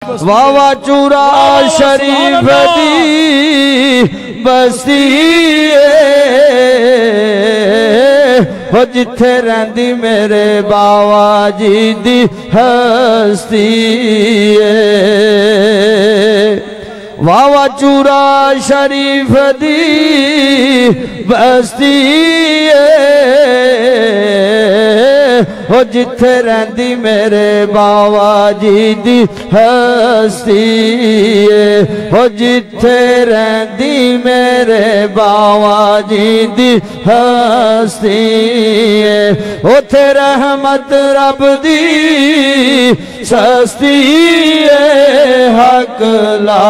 वावा चूरा शरीफ दी बस्ती हो जिथे रहंदी मेरे बाबा जी दी हस्ती वावा चूरा शरीफ दी बस्ती हो जिथे रहंदी मेरे बाबा जी दी हस्ती हो जिथे रहंदी मेरे बाबा जी दी हस्ती उथे रहमत रब दी सस्ती हक ला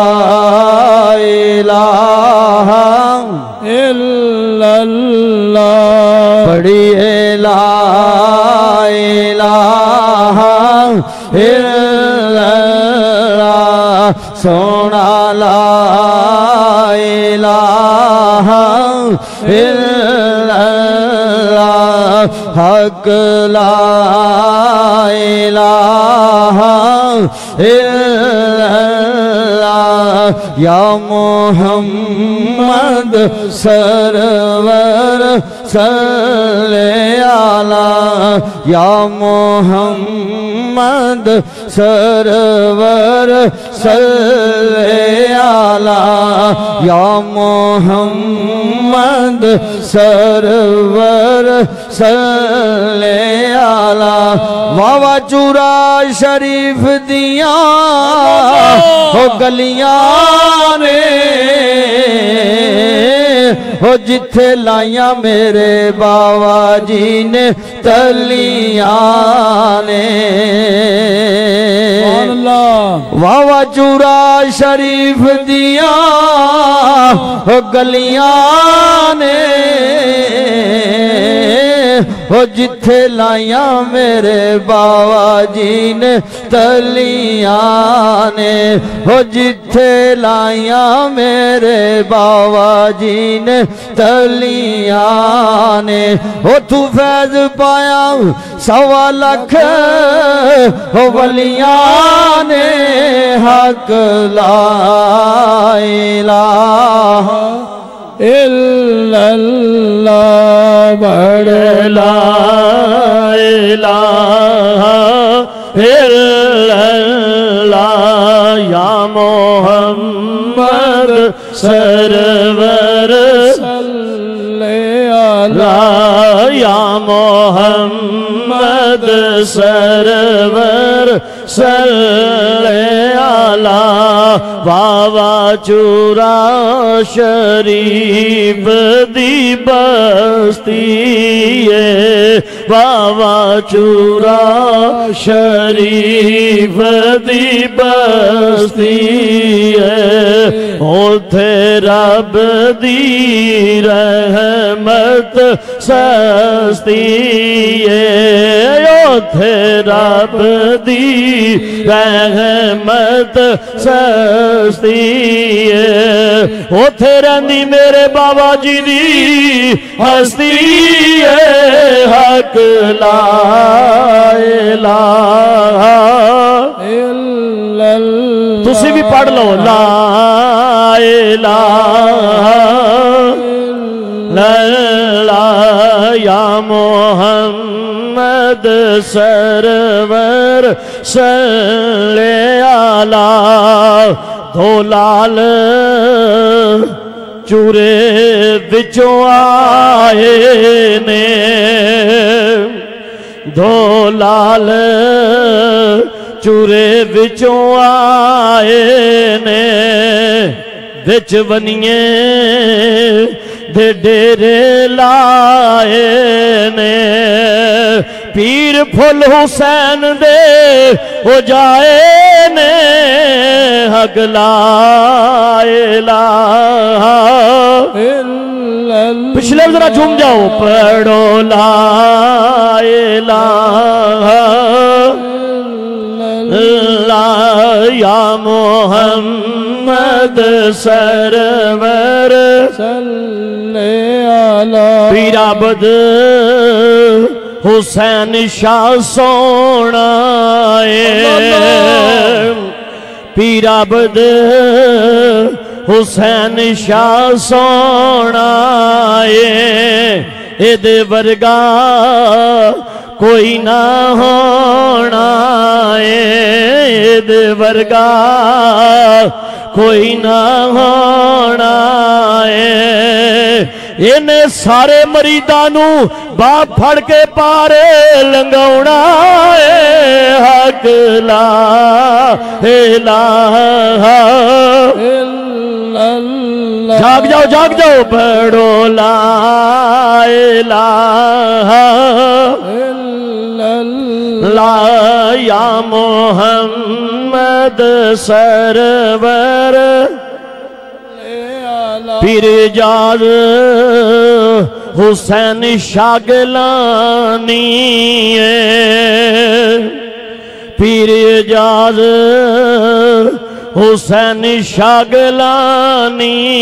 इलाहा इल्लल्लाह बड़ी ला इलाहा इल्लल्लाह सोना ला इलाहा इल्लल्लाह हक ला इलाहा इल्लल्लाह या मोहम्मद सरवर सल्ले आला या मोहम्मद सरवर सल्ले आला या मोहम्मद सरवर सल्ले आला वावा चूरा शरीफ दिया हो गलियां ने हो जिथे लाइया मेरे बाबा जी ने तलियां ने वावा चूरा शरीफ दिया हो गलियां ने हो जिथे लाइया मेरे बाबा जी ने तलियां ने हो जिथे लाइया मेरे बाबा जी ने तलियां ने हो तू फैज पाया 1.25 लाख हो वलियां ने हक ला इलाहा इल्लल्लाह बड़े ला इलाहा इल्लल्लाह या मोहम्मद सरवर सल्ले अला या मोहम्मद सरवर सल्ले अला वावा चूरा शरीफ दी बस्ती वावा चूरा शरीफ दी बस्ती उथे रब दी रहमत सस्ती उथे रब दी रहमत सस्ती उथे रहंदी मेरे बाबा जी दी हस्ती हक ला इलाहा इल्लल्लाह तुसी भी पढ़ लो ला इलाहा इल्लल्लाह या मोहम्मद सरवर सल्ले आला दो लाल चूरे विचों आए ने दो लाल चूरे विचों आए ने विच बनिए दे डेरे लाए ने पीर फुल हुसैन दे हो जाए ने हक ला इलाहा पिछले जरा झूम जाओ पढ़ो ला इलाहा या मोहम्मद सरवर सल्ले अला पीराबद हुसैन शाह सोना पीर अब्द हुसैन शाह सोना एदे वर्गा कोई ना होना एदे वर्गा कोई ना होना इन्हें सारे मरीदां नू बाप फड़ के पारे लंघाउणा हक ला इलाहा इल्लल्लाह। जाग जाओ पढ़ो ला इलाहा इल्लल्लाह या मोहम्मद सरवर पीर जाद हुसैन शागलानी पीर जाद हुसैन शागलानी